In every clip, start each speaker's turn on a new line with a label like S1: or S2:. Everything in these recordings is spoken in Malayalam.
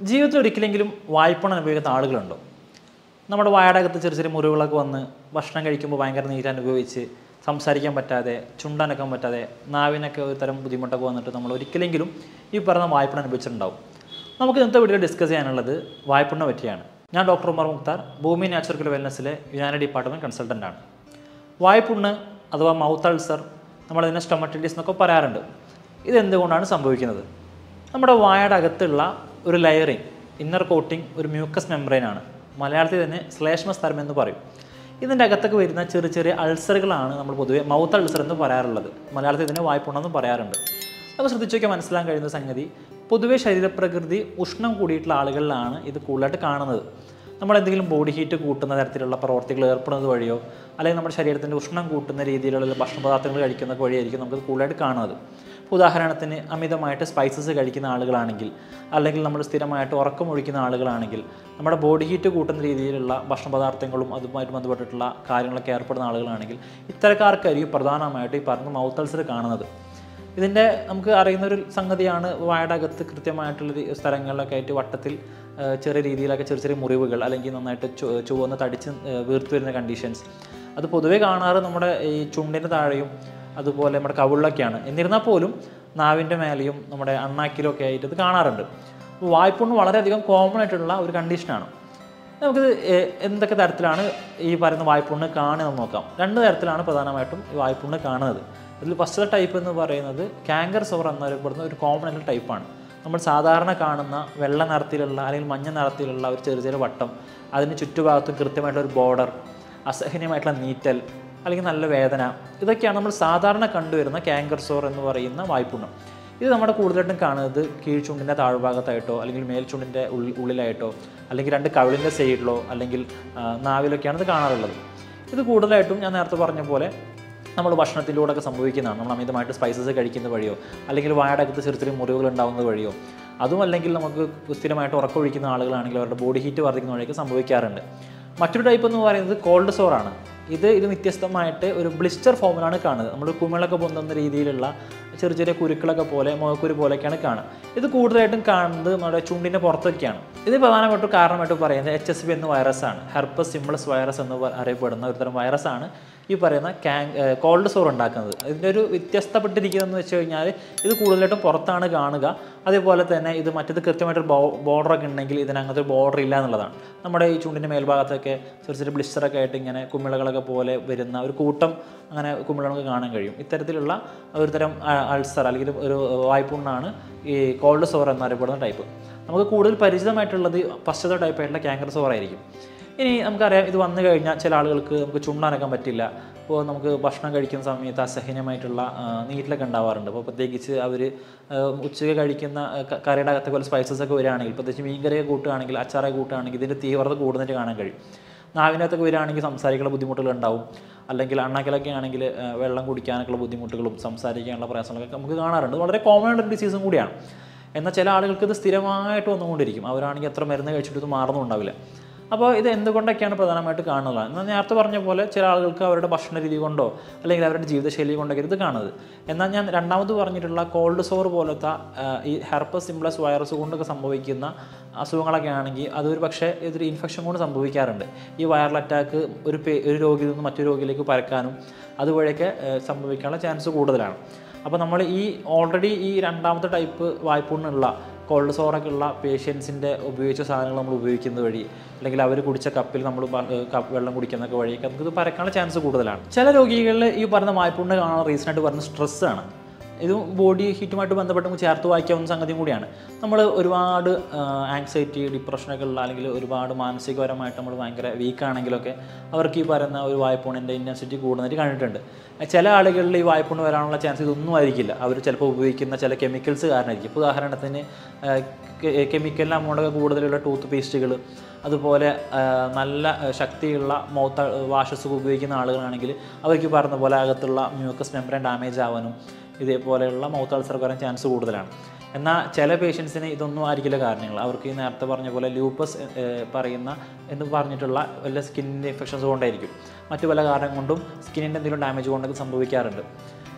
S1: ജീവിതത്തിൽ ഒരിക്കലെങ്കിലും വായ്പണം അനുഭവിക്കുന്ന ആളുകളുണ്ടോ? നമ്മുടെ വായുടെ അകത്ത് ചെറിയ ചെറിയ മുറിവുകളൊക്കെ വന്ന് ഭക്ഷണം കഴിക്കുമ്പോൾ ഭയങ്കര നീര് അനുഭവിച്ച് സംസാരിക്കാൻ പറ്റാതെ ചുണ്ടനക്കാൻ പറ്റാതെ നാവിനൊക്കെ ഒരു തരം ബുദ്ധിമുട്ടൊക്കെ വന്നിട്ട് നമ്മൾ ഒരിക്കലെങ്കിലും ഈ പറഞ്ഞ വായ്പണം അനുഭവിച്ചിട്ടുണ്ടാവും. നമുക്ക് ഇന്നത്തെ വീഡിയോ ഡിസ്കസ് ചെയ്യാനുള്ളത് വായ്പണിനെ പറ്റിയാണ്. ഞാൻ ഡോക്ടർ ഉമർ മുക്താർ, ഭൂമി നാച്ചുറൽ വെൽനസ്സിലെ യുനാനി ഡിപ്പാർട്ട്മെൻറ്റ് കൺസൾട്ടൻ്റാണ്. വായ്പുണ്ണ് അഥവാ മൗത്ത് അൾസർ, നമ്മളതിനെ സ്റ്റൊമറ്റൈറ്റിസ് എന്നൊക്കെ പറയാറുണ്ട്. ഇതെന്തുകൊണ്ടാണ് സംഭവിക്കുന്നത്? നമ്മുടെ വായുടെ അകത്തുള്ള ഒരു ലെയറിങ്, ഇന്നർ കോട്ടിങ്, ഒരു മ്യൂക്കസ് മെംബ്രെയിനാണ്. മലയാളത്തിൽ തന്നെ ശ്ലേഷ്മസ്തരം എന്ന് പറയും. ഇതിൻ്റെ അകത്തൊക്കെ വരുന്ന ചെറിയ ചെറിയ അൾസറുകളാണ് നമ്മൾ പൊതുവെ മൗത്ത് അൾസർ എന്ന് പറയാറുള്ളത്. മലയാളത്തിൽ തന്നെ വായ്പുണ്ണെന്നും പറയാറുണ്ട്. അപ്പോൾ ശ്രദ്ധിച്ചു നോക്കിയാൽ മനസ്സിലാക്കാൻ കഴിയുന്ന സംഗതി, പൊതുവെ ശരീരപ്രകൃതി ഉഷ്ണം കൂടിയിട്ടുള്ള ആളുകളിലാണ് ഇത് കൂടുതലായിട്ട് കാണുന്നത്. നമ്മളെന്തെങ്കിലും ബോഡി ഹീറ്റ് കൂട്ടുന്ന തരത്തിലുള്ള പ്രവർത്തികൾ ഏർപ്പെടുന്നത് വഴിയോ അല്ലെങ്കിൽ നമ്മുടെ ശരീരത്തിൻ്റെ ഉഷ്ണം കൂട്ടുന്ന രീതിയിലുള്ള ഭക്ഷണ പദാർത്ഥങ്ങൾ കഴിക്കുന്ന വഴിയായിരിക്കും നമുക്കത് കൂടുതലായിട്ട് കാണുന്നത്. ഉദാഹരണത്തിന് അമിതമായിട്ട് സ്പൈസസ് കഴിക്കുന്ന ആളുകളാണെങ്കിൽ, അല്ലെങ്കിൽ നമ്മൾ സ്ഥിരമായിട്ട് ഉറക്കമൊഴിക്കുന്ന ആളുകളാണെങ്കിൽ, നമ്മുടെ ബോഡി ഹീറ്റ് കൂട്ടുന്ന രീതിയിലുള്ള ഭക്ഷണ പദാർത്ഥങ്ങളും അതുമായിട്ട് ബന്ധപ്പെട്ടിട്ടുള്ള കാര്യങ്ങളൊക്കെ ഏർപ്പെടുന്ന ആളുകളാണെങ്കിൽ ഇത്തരക്കാർക്കായിരിക്കും പ്രധാനമായിട്ട് ഈ പറഞ്ഞ മൗത്ത് അൾസർ കാണുന്നത്. ഇതിൻ്റെ നമുക്ക് അറിയുന്നൊരു സംഗതിയാണ്, വായുടെ അകത്ത് കൃത്യമായിട്ടുള്ള സ്ഥലങ്ങളിലൊക്കെ ആയിട്ട് വട്ടത്തിൽ ചെറിയ രീതിയിലൊക്കെ ചെറിയ ചെറിയ മുറിവുകൾ അല്ലെങ്കിൽ നന്നായിട്ട് ചുവന്ന് തടിച്ച് വീർത്ത് വരുന്ന കണ്ടീഷൻസ്. അത് പൊതുവേ കാണാറ് നമ്മുടെ ഈ ചുണ്ടിൻ്റെ താഴെയും അതുപോലെ നമ്മുടെ കവിളിലൊക്കെയാണ്. എന്നിരുന്നാൽ പോലും നാവിൻ്റെ മേലെയും നമ്മുടെ അണ്ണാക്കിലൊക്കെ ആയിട്ട് ഇത് കാണാറുണ്ട്. അപ്പോൾ വായ്പുണ്ണ് വളരെയധികം കോമൺ ആയിട്ടുള്ള ഒരു കണ്ടീഷനാണ്. നമുക്കിത് എന്തൊക്കെ തരത്തിലാണ് ഈ പറയുന്ന വായ്പുണ്ണ് കാണുന്നത് നോക്കാം. രണ്ട് തരത്തിലാണ് പ്രധാനമായിട്ടും ഈ വായ്പുണ്ണ് കാണുന്നത്. ഇതിൽ ഫസ്റ്റ് ടൈപ്പ് എന്ന് പറയുന്നത് കാങ്കർ സോർ എന്നറിയപ്പെടുന്ന ഒരു കോമൺ ആയിട്ടുള്ള ടൈപ്പാണ്. നമ്മൾ സാധാരണ കാണുന്ന വെള്ള നിറത്തിലുള്ള അല്ലെങ്കിൽ മഞ്ഞ നിറത്തിലുള്ള ഒരു ചെറിയ ചെറിയ വട്ടം, അതിന് ചുറ്റുഭാഗത്തും കൃത്യമായിട്ടൊരു ബോർഡർ, അസഹനീയമായിട്ടുള്ള നീറ്റൽ അല്ലെങ്കിൽ നല്ല വേദന, ഇതൊക്കെയാണ് നമ്മൾ സാധാരണ കണ്ടുവരുന്ന കാങ്കർ സോർ എന്ന് പറയുന്ന വായ്പുണ്ണ്. ഇത് നമ്മുടെ കൂടുതലായിട്ടും കാണുന്നത് കീഴ്ചുണ്ടിൻ്റെ താഴ്ഭാഗത്തായിട്ടോ അല്ലെങ്കിൽ മേൽചുണ്ടിൻ്റെ ഉള്ളിലായിട്ടോ അല്ലെങ്കിൽ രണ്ട് കവിളിൻ്റെ സൈഡിലോ അല്ലെങ്കിൽ നാവിലൊക്കെയാണ് ഇത് കാണാറുള്ളത്. ഇത് കൂടുതലായിട്ടും ഞാൻ നേരത്തെ പറഞ്ഞ പോലെ നമ്മൾ ഭക്ഷണത്തിലൂടെയൊക്കെ സംഭവിക്കുന്നതാണ്. നമ്മൾ അമിതമായിട്ട് സ്പൈസസ് കഴിക്കുന്ന വഴിയോ അല്ലെങ്കിൽ വായുടെ അകത്ത് ചെറിയ ചെറിയ മുറിവുകൾ ഉണ്ടാകുന്നത് വഴിയോ, അതും അല്ലെങ്കിൽ നമുക്ക് സ്ഥിരമായിട്ട് ഉറക്കമൊഴിക്കുന്ന ആളുകളാണെങ്കിൽ അവരുടെ ബോഡി ഹീറ്റ് വർദ്ധിക്കുന്ന വഴിയൊക്കെ സംഭവിക്കാറുണ്ട്. മറ്റൊരു ടൈപ്പ് എന്ന് പറയുന്നത് കോൾഡ് സോറാണ്. ഇത് വ്യത്യസ്തമായിട്ട് ഒരു ബ്ലിസ്റ്റർ ഫോമിലാണ് കാണുന്നത്. നമ്മൾ കുമിളൊക്കെ പൊന്തുന്ന രീതിയിലുള്ള ചെറിയ ചെറിയ കുരുക്കളൊക്കെ പോലെ മുഖക്കുരു പോലെയൊക്കെയാണ് കാണുക. ഇത് കൂടുതലായിട്ടും കാണുന്നത് നമ്മുടെ ചുണ്ടിൻ്റെ പുറത്തൊക്കെയാണ്. ഇത് പ്രധാനമായിട്ടും കാരണമായിട്ട് പറയുന്നത് HSV എന്ന വൈറസാണ്. ഹെർപ്പസ് സിംപ്ലസ് വൈറസ് എന്ന് അറിയപ്പെടുന്ന ഒരു തരം വൈറസാണ് ഈ പറയുന്ന കോൾഡ് സോർ ഉണ്ടാക്കുന്നത്. ഇതിൻ്റെ ഒരു വ്യത്യസ്തപ്പെട്ടിരിക്കുന്നതെന്ന് വെച്ച് കഴിഞ്ഞാൽ ഇത് കൂടുതലായിട്ടും പുറത്താണ് കാണുക. അതേപോലെ തന്നെ ഇത് മറ്റേത് കൃത്യമായിട്ടൊരു ബോർഡറൊക്കെ ഉണ്ടെങ്കിൽ ഇതിനകത്ത് ഒരു ബോർഡർ ഇല്ല എന്നുള്ളതാണ്. നമ്മുടെ ഈ ചുണ്ടിൻ്റെ മേൽഭാഗത്തൊക്കെ ചെറിയ ചെറിയ ബ്ലിസ്റ്ററൊക്കെ ആയിട്ട് ഇങ്ങനെ കുമിളകളൊക്കെ പോലെ വരുന്ന ഒരു കൂട്ടം അങ്ങനെ കുമിളകളൊക്കെ കാണാൻ കഴിയും. ഇത്തരത്തിലുള്ള ഒരു തരം അൾസർ അല്ലെങ്കിൽ ഒരു വായ്പുണ്ണാണ് ഈ കോൾഡ് സോർ എന്നറിയപ്പെടുന്ന ടൈപ്പ്. നമുക്ക് കൂടുതൽ പരിചിതമായിട്ടുള്ളത് ഫസ്റ്റത്തെ ടൈപ്പായിട്ടുള്ള കാങ്കർ സോർ ആയിരിക്കും. ഇനി നമുക്കറിയാം, ഇത് വന്നു കഴിഞ്ഞാൽ ചില ആളുകൾക്ക് നമുക്ക് ചുണ്ടനക്കാൻ പറ്റില്ല. അപ്പോൾ നമുക്ക് ഭക്ഷണം കഴിക്കുന്ന സമയത്ത് അസഹനീയമായിട്ടുള്ള നീറ്റിലൊക്കെ ഉണ്ടാവാറുണ്ട്. അപ്പോൾ പ്രത്യേകിച്ച് അവർ ഉച്ചയ്ക്ക് കഴിക്കുന്ന കറിയുടെ അകത്തെ പോലെ സ്പൈസസ് ഒക്കെ വരികയാണെങ്കിൽ, പ്രത്യേകിച്ച് മീൻകറിയൊക്കെ കൂട്ടുകയാണെങ്കിൽ, അച്ചാറൊക്കെ കൂട്ടുകയാണെങ്കിൽ ഇതിൻ്റെ തീവ്രത കൂടുതലായിട്ട് കാണാൻ കഴിയും. നാവിനകത്തൊക്കെ വരികയാണെങ്കിൽ സംസാരിക്കാനുള്ള ബുദ്ധിമുട്ടുകൾ ഉണ്ടാവും. അല്ലെങ്കിൽ അണ്ണാക്കിലൊക്കെ ആണെങ്കിൽ വെള്ളം കുടിക്കാനൊക്കെയുള്ള ബുദ്ധിമുട്ടുകളും സംസാരിക്കാനുള്ള പ്രയാസങ്ങളൊക്കെ നമുക്ക് കാണാറുണ്ട്. വളരെ കോമൺ ആയിട്ടൊരു ഡിസീസും കൂടിയാണ്. എന്നാൽ ചില ആളുകൾക്ക് ഇത് സ്ഥിരമായിട്ട് വന്നുകൊണ്ടിരിക്കും. അവരാണെങ്കിൽ എത്ര മരുന്ന് കഴിച്ചിട്ട് ഇത് മാറുന്നുണ്ടാവില്ല. അപ്പോൾ ഇത് എന്തുകൊണ്ടൊക്കെയാണ് പ്രധാനമായിട്ട് കാണുന്നത്? എന്നാൽ നേരത്തെ പറഞ്ഞ പോലെ ചില ആളുകൾക്ക് അവരുടെ ഭക്ഷണ രീതി കൊണ്ടോ അല്ലെങ്കിൽ അവരുടെ ജീവിതശൈലി കൊണ്ടൊക്കെ ഇത് കാണുന്നത്. എന്നാൽ ഞാൻ രണ്ടാമത് പറഞ്ഞിട്ടുള്ള കോൾഡ് സോർ പോലത്തെ ഈ ഹെർപ്പസ് സിംപ്ലസ് വൈറസ് കൊണ്ടൊക്കെ സംഭവിക്കുന്ന അസുഖങ്ങളൊക്കെ ആണെങ്കിൽ അതൊരു പക്ഷേ ഇതൊരു ഇൻഫെക്ഷൻ കൊണ്ട് സംഭവിക്കാറുണ്ട്. ഈ വൈറൽ അറ്റാക്ക് ഒരു രോഗിയിൽ നിന്ന് മറ്റൊരു രോഗിയിലേക്ക് പരക്കാനും അതുവഴിയൊക്കെ സംഭവിക്കാനുള്ള ചാൻസ് കൂടുതലാണ്. അപ്പോൾ നമ്മൾ ഓൾറെഡി ഈ രണ്ടാമത്തെ ടൈപ്പ് വായ്പുണ്ണുള്ള കോൾഡ് സോറൊക്കെ ഉള്ള പേഷ്യൻസിൻ്റെ ഉപയോഗിച്ച സാധനങ്ങൾ നമ്മൾ ഉപയോഗിക്കുന്നത് വഴി അല്ലെങ്കിൽ അവർ കുടിച്ച കപ്പിൽ നമ്മൾ വെള്ളം കുടിക്കുന്നതൊക്കെ വഴിയൊക്കെ നമുക്കിത് പരക്കാനുള്ള ചാൻസ് കൂടുതലാണ്. ചില രോഗികളിൽ ഈ പറഞ്ഞ വായ്പുണ്ണ് കാണാൻ റീസണായിട്ട് പറയുന്ന സ്ട്രെസ്സാണ്. ഇത് ബോഡി ഹീറ്റുമായിട്ട് ബന്ധപ്പെട്ട് നമുക്ക് ചേർത്ത് വായിക്കാവുന്ന സംഗതിയും കൂടിയാണ്. നമ്മൾ ഒരുപാട് ആങ്സൈറ്റി, ഡിപ്രഷനൊക്കെ ഉള്ള അല്ലെങ്കിൽ ഒരുപാട് മാനസികപരമായിട്ട് നമ്മൾ ഭയങ്കര വീക്കാണെങ്കിലൊക്കെ അവർക്ക് ഈ പറയുന്ന ഒരു വായ്പുണ്ണിൻ്റെ ഇൻറ്റൻസിറ്റി കൂടുന്നതായിട്ട് കണ്ടിട്ടുണ്ട്. ചില ആളുകളിൽ ഈ വായ്പുണ്ണ് വരാനുള്ള ചാൻസ് ഇതൊന്നും ആയിരിക്കില്ല. അവർ ചിലപ്പോൾ ഉപയോഗിക്കുന്ന ചില കെമിക്കൽസ് കാരണമായിരിക്കും. ഇപ്പോൾ ഉദാഹരണത്തിന് കെമിക്കലിൻ്റെ അമൗണ്ടൊക്കെ കൂടുതലുള്ള ടൂത്ത് പേസ്റ്റുകൾ, അതുപോലെ നല്ല ശക്തിയുള്ള മൗത്ത് വാഷസ് ഉപയോഗിക്കുന്ന ആളുകളാണെങ്കിൽ അവർക്ക് പറഞ്ഞ പോലെ അകത്തുള്ള മ്യൂക്കസ് മെംബ്രെയിൻ ഡാമേജ് ആവാനും ഇതേപോലെയുള്ള മൗത്ത് അൾസർ വരാൻ ചാൻസ് കൂടുതലാണ്. എന്നാൽ ചില പേഷ്യൻസിന് ഇതൊന്നും ആയിരിക്കില്ല കാരണങ്ങൾ. അവർക്ക് ഈ നേരത്തെ പറഞ്ഞ പോലെ ലൂപ്പസ് പറയുന്ന എന്ന് പറഞ്ഞിട്ടുള്ള വല്ല സ്കിന്നിൻ്റെ ഇൻഫെക്ഷൻസ് കൊണ്ടായിരിക്കും. മറ്റു പല കാരണം കൊണ്ടും സ്കിന്നിൻ്റെ എന്തെങ്കിലും ഡാമേജ് കൊണ്ടൊക്കെ സംഭവിക്കാറുണ്ട്.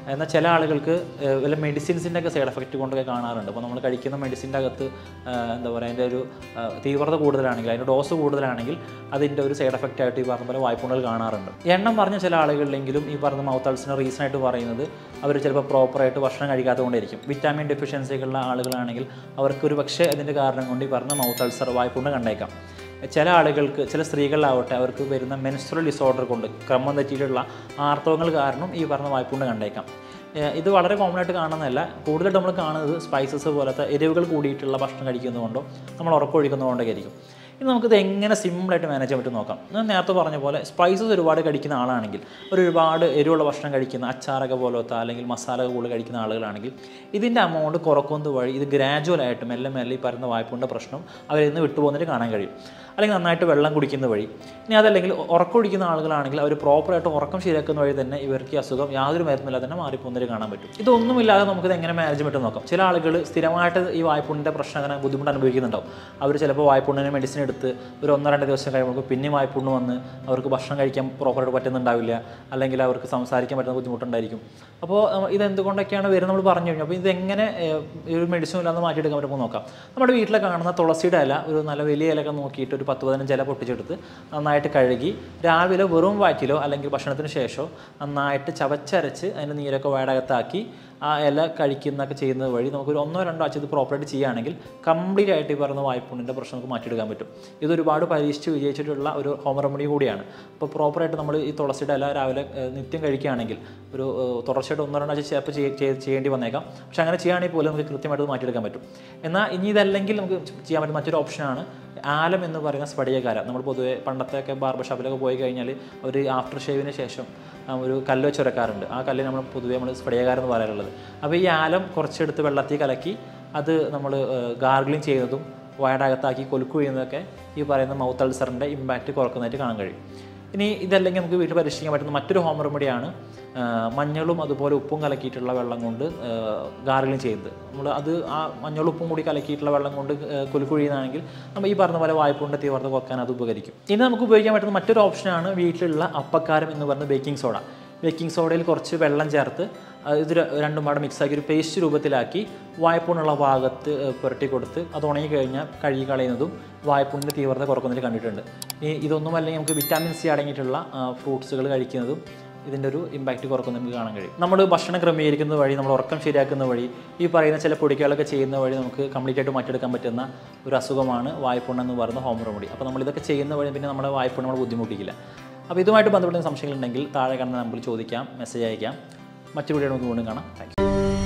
S1: എന്നാൽ ചില ആളുകൾക്ക് വല്ല മെഡിസിൻസിൻ്റെ ഒക്കെ സൈഡ് എഫക്റ്റ് കൊണ്ടൊക്കെ കാണാറുണ്ട്. അപ്പോൾ നമ്മൾ കഴിക്കുന്ന മെഡിസിൻ്റെ അകത്ത് എന്താ പറയുക, അതിൻ്റെ ഒരു തീവ്രത കൂടുതലാണെങ്കിൽ, അതിൻ്റെ ഡോസ് കൂടുതലാണെങ്കിൽ അതിൻ്റെ ഒരു സൈഡ് എഫക്റ്റ് ആയിട്ട് ഈ പറഞ്ഞ പോലെ വായ്പുണ്ണൽ കാണാറുണ്ട്. എണ്ണം പറഞ്ഞ ചില ആളുകളിലെങ്കിലും ഈ പറഞ്ഞ മൗത്ത് അൾസറിന് റീസൺ ആയിട്ട് പറയുന്നത് അവർ ചിലപ്പോൾ പ്രോപ്പറായിട്ട് ഭക്ഷണം കഴിക്കാത്തത് കൊണ്ടായിരിക്കും. വിറ്റാമിൻ ഡെഫിഷ്യൻസികളുള്ള ആളുകളാണെങ്കിൽ അവർക്കൊരു പക്ഷേ അതിൻ്റെ കാരണം കൊണ്ട് ഈ പറഞ്ഞ മൗത്ത് അൾസർ വായ്പുണ്ണ് കണ്ടേക്കാം. ചില ആളുകൾക്ക്, ചില സ്ത്രീകളിലാവട്ടെ, അവർക്ക് വരുന്ന മെൻസ്ട്രൽ ഡിസോർഡർ കൊണ്ട് ക്രമം തെറ്റിയിട്ടുള്ള ആർത്തവങ്ങൾ കാരണം ഈ പറഞ്ഞ വായ്പുണ്ണ് കണ്ടേക്കാം. ഇത് വളരെ കോമൺ ആയിട്ട് കാണുന്നതല്ല. കൂടുതലായിട്ട് നമ്മൾ കാണുന്നത് സ്പൈസസ് പോലത്തെ എരിവുകൾ കൂടിയിട്ടുള്ള ഭക്ഷണം കഴിക്കുന്നതുകൊണ്ടോ നമ്മൾ ഉറക്കമൊഴിക്കുന്നതുകൊണ്ടൊക്കെ ആയിരിക്കും. ഇനി നമുക്കിത് എങ്ങനെ സിമ്പിളായിട്ട് മാനേജ് ചെയ്യാൻ പറ്റും നോക്കാം. ഞാൻ നേരത്തെ പറഞ്ഞ പോലെ സ്പൈസസ് ഒരുപാട് കഴിക്കുന്ന ആളാണെങ്കിൽ, ഒരുപാട് എരിവുള്ള ഭക്ഷണം കഴിക്കുന്ന, അച്ചാറൊക്കെ പോലത്തെ അല്ലെങ്കിൽ മസാല കൂടുതൽ കഴിക്കുന്ന ആളുകളാണെങ്കിൽ ഇതിൻ്റെ അമൗണ്ട് കുറക്കുന്നത് വഴി ഇത് ഗ്രാജുവലായിട്ട് മെല്ലെ മെല്ലെ ഈ പറയുന്ന വായ്പുണ്ണിൻ്റെ പ്രശ്നം അവരിൽ നിന്ന് വിട്ടുപോകുന്നതിന് കാണാൻ കഴിയും. അല്ലെങ്കിൽ നന്നായിട്ട് വെള്ളം കുടിക്കുന്ന വഴി. ഇനി അതല്ലെങ്കിൽ ഉറക്കം കുടിക്കുന്ന ആളുകളാണെങ്കിൽ അവർ പ്രോപ്പറായിട്ട് ഉറക്കം ശരിയാക്കുന്ന വഴി തന്നെ ഇവർക്ക് ഈ അസുഖം യാതൊരു മരുന്നില്ലാതെ തന്നെ മാറിപ്പോകുന്നതിന് കാണാൻ പറ്റും. ഇതൊന്നുമില്ലാതെ നമുക്കിത് എങ്ങനെ മാനേജ് പറ്റും നോക്കാം. ചില ആളുകൾ സ്ഥിരമായിട്ട് ഈ വായ്പുണ്ണിൻ്റെ പ്രശ്നം അങ്ങനെ ബുദ്ധിമുട്ട് അനുഭവിക്കുന്നുണ്ടാവും. അവർ ചിലപ്പോൾ വായ്പുണ്ണിന് മെഡിസിൻ എടുത്ത് ഒരു 1-2 ദിവസം കഴിയുമ്പോൾ പിന്നെ വായ്പുണ്ണ് വന്ന് അവർക്ക് ഭക്ഷണം കഴിക്കാൻ പ്രോപ്പറായിട്ട് പറ്റുന്നുണ്ടാവില്ല, അല്ലെങ്കിൽ അവർക്ക് സംസാരിക്കാൻ പറ്റുന്ന ബുദ്ധിമുട്ടുണ്ടായിരിക്കും. അപ്പോൾ ഇതെന്തുകൊണ്ടൊക്കെയാണ് വരുന്നത് നമ്മൾ പറഞ്ഞു കഴിഞ്ഞു. അപ്പോൾ ഇതെങ്ങനെ ഒരു മെഡിസിൻ ഇല്ലാതെ മാറ്റിയെടുക്കാൻ പറ്റുമ്പോൾ നോക്കാം. നമ്മുടെ വീട്ടിൽ കാണുന്ന തുളസിയുടെ ഇല, ഒരു നല്ല വലിയ ഇലയൊക്കെ നോക്കിയിട്ട് ഒരു 10-15 ഇല പൊട്ടിച്ചെടുത്ത് നന്നായിട്ട് കഴുകി രാവിലെ വെറും വയറ്റിലോ അല്ലെങ്കിൽ ഭക്ഷണത്തിന് ശേഷമോ നന്നായിട്ട് ചവച്ചരച്ച് അതിൻ്റെ നീരൊക്കെ വയറകത്താക്കി ആ ഇല കഴിക്കുന്നതൊക്കെ ചെയ്യുന്നത് വഴി നമുക്കൊരു 1-2 ആഴ്ച ഇത് പ്രോപ്പറായിട്ട് ചെയ്യുകയാണെങ്കിൽ കംപ്ലീറ്റ് ആയിട്ട് ഈ പറയുന്ന വായ്പുണ്ണിൻ്റെ പ്രശ്നം നമുക്ക് മാറ്റിയെടുക്കാൻ പറ്റും. ഇതൊരുപാട് പരീക്ഷിച്ച് വിജയിച്ചിട്ടുള്ള ഒരു ഹോം റെമഡി കൂടിയാണ്. അപ്പോൾ പ്രോപ്പറായിട്ട് നമ്മൾ ഈ തുളസിയുടെ ഇല രാവിലെ നിത്യം കഴിക്കുകയാണെങ്കിൽ ഒരു തുടർച്ചയായിട്ട് 1-2 ആഴ്ച ചിലപ്പോൾ ചെയ്യേണ്ടി വന്നേക്കാം. പക്ഷേ അങ്ങനെ ചെയ്യുകയാണെങ്കിൽ പോലും നമുക്ക് കൃത്യമായിട്ട് മാറ്റിയെടുക്കാൻ പറ്റും. എന്നാൽ ഇനി ഇതല്ലെങ്കിൽ നമുക്ക് ചെയ്യാൻ പറ്റുന്ന മറ്റൊരു ഓപ്ഷനാണ് ആലം എന്ന് പറയുന്ന സ്ഫടികകാരം. നമ്മൾ പൊതുവെ പണ്ടത്തെയൊക്കെ ബാർബർ ഷോപ്പിലൊക്കെ പോയി കഴിഞ്ഞാൽ അവർ ആഫ്റ്റർ ഷേവിന് ശേഷം ഒരു കല്ല് വെച്ച് ഉരക്കാറുണ്ട്. ആ കല്ല് നമ്മൾ പൊതുവെ നമ്മൾ സ്ഫടികകാരം എന്ന് പറയാറുള്ളത്. അപ്പോൾ ഈ ആലം കുറച്ചെടുത്ത് വെള്ളത്തിൽ കലക്കി അത് നമ്മൾ ഗാർഗിളിങ് ചെയ്യുന്നതും വയറകത്താക്കി കൊലുക്കു ചെയ്യുന്നതൊക്കെ ഈ പറയുന്ന മൗത്ത് അൾസറിൻ്റെ ഇമ്പാക്റ്റ് കുറക്കുന്നതായിട്ട് കാണാൻ കഴിയും. ഇനി ഇതല്ലെങ്കിൽ നമുക്ക് വീട്ടിൽ പരീക്ഷിക്കാൻ പറ്റുന്ന മറ്റൊരു ഹോം റെമഡിയാണ് മഞ്ഞളും അതുപോലെ ഉപ്പും കലക്കിയിട്ടുള്ള വെള്ളം കൊണ്ട് ഗാർഗിളിങ് ചെയ്യുന്നത്. നമ്മൾ അത് ആ മഞ്ഞളും ഉപ്പും കൂടി കലക്കിയിട്ടുള്ള വെള്ളം കൊണ്ട് കുലുക്കുഴിയുന്നതാണെങ്കിൽ നമ്മൾ ഈ പറഞ്ഞ പോലെ വായ്പുണ്ണിൻ്റെ തീവ്രത കുറക്കാൻ അത് ഉപകരിക്കും. ഇനി നമുക്ക് ഉപയോഗിക്കാൻ പറ്റുന്ന മറ്റൊരു ഓപ്ഷനാണ് വീട്ടിലുള്ള അപ്പക്കാരം എന്ന് പറയുന്ന ബേക്കിംഗ് സോഡ. ബേക്കിംഗ് സോഡയിൽ കുറച്ച് വെള്ളം ചേർത്ത് ഇത് രണ്ടും പാടെ മിക്സാക്കി ഒരു പേസ്റ്റ് രൂപത്തിലാക്കി വായ്പുണ്ണുള്ള ഭാഗത്ത് പുരട്ടി കൊടുത്ത് അത് ഉണങ്ങി കഴിഞ്ഞാൽ കഴുകി കളയുന്നതും വായ്പുണ്ണിൻ്റെ തീവ്രത കുറക്കുന്നതിൽ കണ്ടിട്ടുണ്ട്. ഇതൊന്നും അല്ലെങ്കിൽ നമുക്ക് വിറ്റാമിൻ സി അടങ്ങിയിട്ടുള്ള ഫ്രൂട്ട്സുകൾ കഴിക്കുന്നതും ഇതിൻ്റെ ഒരു ഇമ്പാക്റ്റ് കുറക്കുന്നത് നമുക്ക് കാണാൻ കഴിയും. നമ്മൾ ഭക്ഷണം ക്രമീകരിക്കുന്ന വഴി, നമ്മൾ ഉറക്കം ശരിയാക്കുന്ന വഴി, ഈ പറയുന്ന ചില പൊടികളൊക്കെ ചെയ്യുന്ന വഴി നമുക്ക് കംപ്ലീറ്റ് ആയിട്ട് മാറ്റിയെടുക്കാൻ പറ്റുന്ന ഒരു അസുഖമാണ് വായ്പുണ്ണ് എന്ന് പറയുന്ന ഹോം റെമഡി. അപ്പോൾ നമ്മളിതൊക്കെ ചെയ്യുന്ന വഴി പിന്നെ നമ്മുടെ വായ്പുണ്ണ് നമ്മൾ ബുദ്ധിമുട്ടിക്കില്ല. അപ്പോൾ ഇതുമായിട്ട് ബന്ധപ്പെടുന്ന സംശയങ്ങളുണ്ടെങ്കിൽ താഴെ കാണുന്ന നമ്പറിൽ ചോദിക്കാം, മെസ്സേജ് അയക്കാം. മറ്റു വീഡിയോ നമുക്ക് വീണ്ടും കാണാം. Thank U.